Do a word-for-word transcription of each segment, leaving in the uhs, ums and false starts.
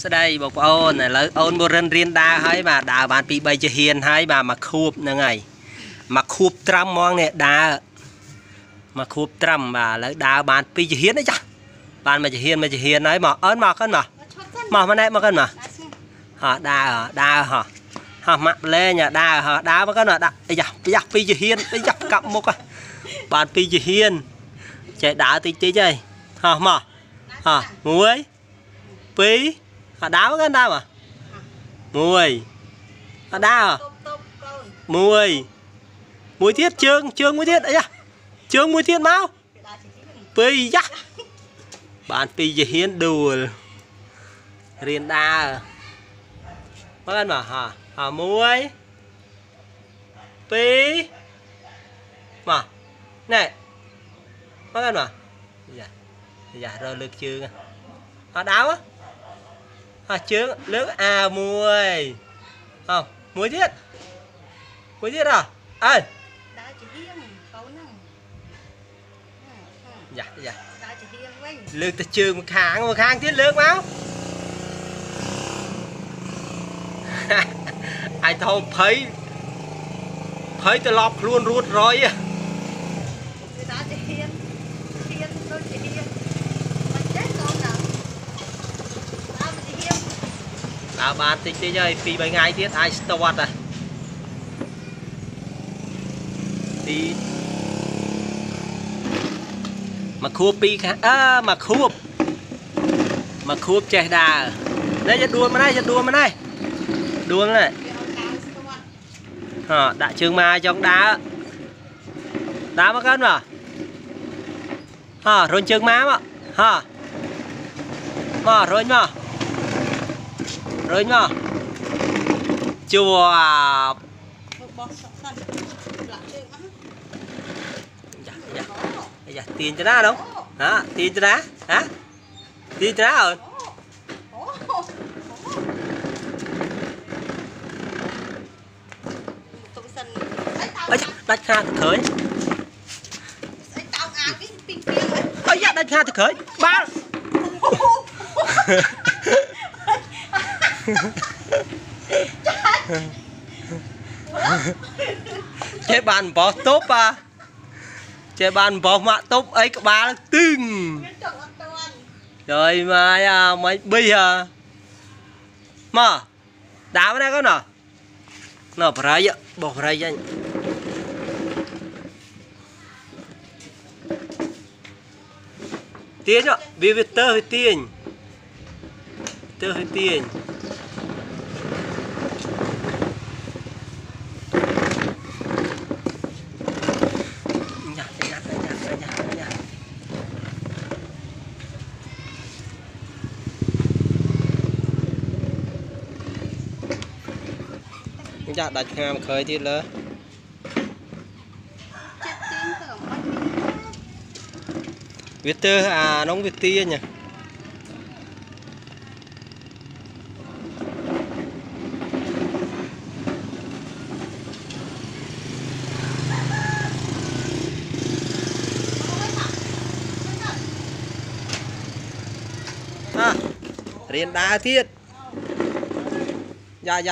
đây bọc ôn này lấy ôn một rân riêng đa hay mà đào bàn bị bay cho hiền hay mà mặc khúp nữa ngày mặc khúp trăm mong nè đá mặc khúp trăm mà lấy đào bàn bị cho hiền đấy cha bàn mà cho hiền mà cho hiền đấy mà ớn mà cân mà mà mà này mà cân mà hả đa hả đa hả hả mặt lên nhà đa hả đá mà cân mà đá bây giờ bây giờ bị cho hiền bây giờ cặp một à bàn bị cho hiền chạy đá tí tí chơi hả mà hả muối pi hả đá cái đá mà muối hả đá à muối muối thiết trương trương muối thiết ấy à trương muối thiết máu pi chắc bạn pi gì hiến đùa riêng đá mất ăn mà hả hả muối pi mà này mất ăn mà dạ dạ rồi lực chưa à họ đáo á họ chướng nước à muối không muối thiết muối thiết à ơi dạ dạ lương ta trường một kháng một kháng thiết lương máu ai thâu thấy thấy tôi lọp luôn ruột rồi à bạn tí tí chơi phi bảy ngày tiết ai start à đi mà khua pi khá à, mà khua mà khua chạy đà đâyจะđua mà đâyจะđua mà đây đua này à, đã trường mà trong đá đá mà cân mà à, rồi trường má mà ha mà rồi mà rồi mà chùa dạ, dạ. Dạ, tiền cho nó đúng đó tiền cho nó hả tiền cho nó rồi ơi đánh kha thực khởi ơi dạ đánh kha thực khởi ba chế bàn bỏ tốt à chế bàn bỏ mạ tốt ấy các ba tưng rồi mà à, mấy bây giờ mà đá vào đây có nào nó bỏ ra bỏ ra vậy tiền ạ vì việc tơ phải tiền tơ phải tiền dạ đặt ham khơi thì lỡ Việt tơ à nóng Việt tiên nhỉ à riêng đá thiết dạ dạ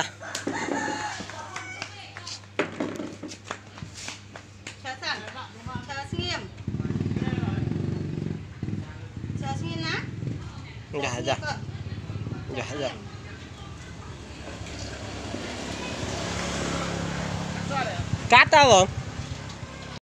dạ dạ dạ dạ cát đâu không